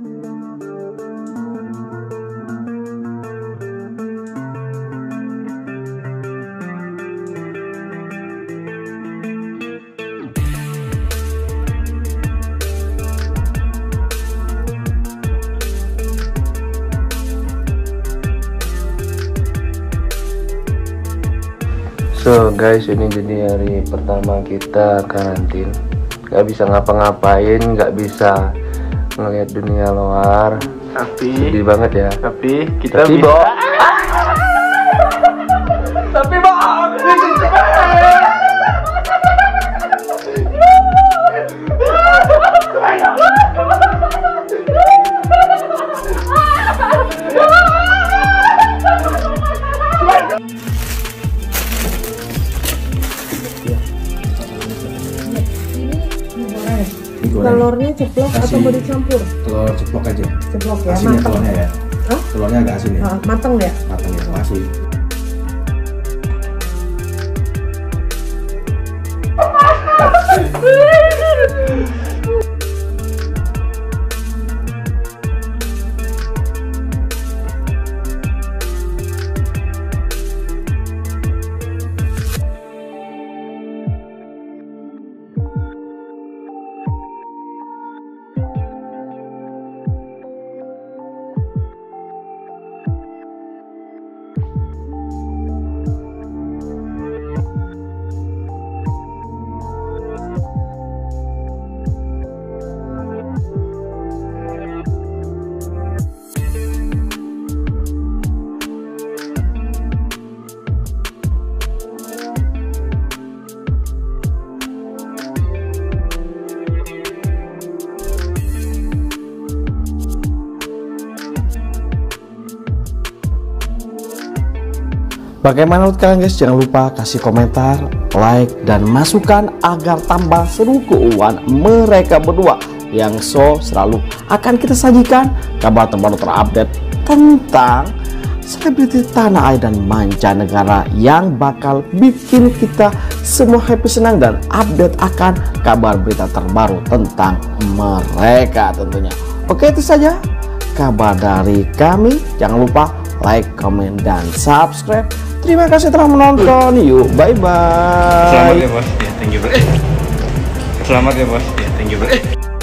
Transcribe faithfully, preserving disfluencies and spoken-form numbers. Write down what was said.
So guys, ini jadi hari pertama kita karantin, nggak bisa ngapa-ngapain, nggak bisa ngeliat dunia luar. Tapi sedih banget ya. Tapi kita tapi bisa. Bo Tapi bohong. Telurnya ceplok Kasih. atau mau dicampur? Telur ceplok aja. Ceplok ya, Asin ya mateng. telurnya ya. Hah? Telurnya agak asin ya. Ah, mateng ya? Matang ya, kasih. Bagaimana menurut kalian guys? Jangan lupa kasih komentar, like, dan masukan agar tambah seru keuangan mereka berdua yang so selalu akan kita sajikan kabar terbaru terupdate tentang selebriti tanah air dan mancanegara yang bakal bikin kita semua happy, senang, dan update akan kabar berita terbaru tentang mereka tentunya. Oke, itu saja kabar dari kami. Jangan lupa like, comment, dan subscribe. Terima kasih telah menonton. Yuk, bye bye. Selamat ya bos. Ya, thank you bro. Selamat ya bos. Ya, thank you bro.